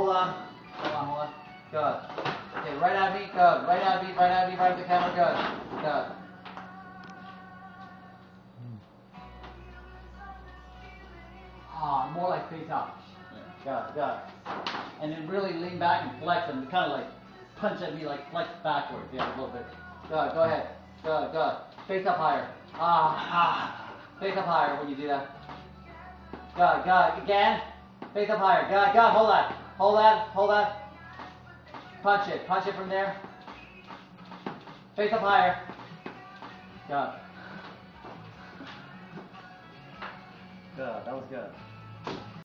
hold on. Hold on, hold on. Good. Okay, right at me. Good. Right at me, right at me, right at the camera. Good. Good. More like face up. Yeah. Good, good. And then really lean back and flex and kind of like punch at me, like flex backwards. Yeah, a little bit. Good, go ahead. Good, good. Face up higher. Face up higher when you do that. Good, good. Again. Face up higher. Good, good. Hold that. Hold that. Hold that. Punch it. Punch it from there. Face up higher. Good. Good. That was good.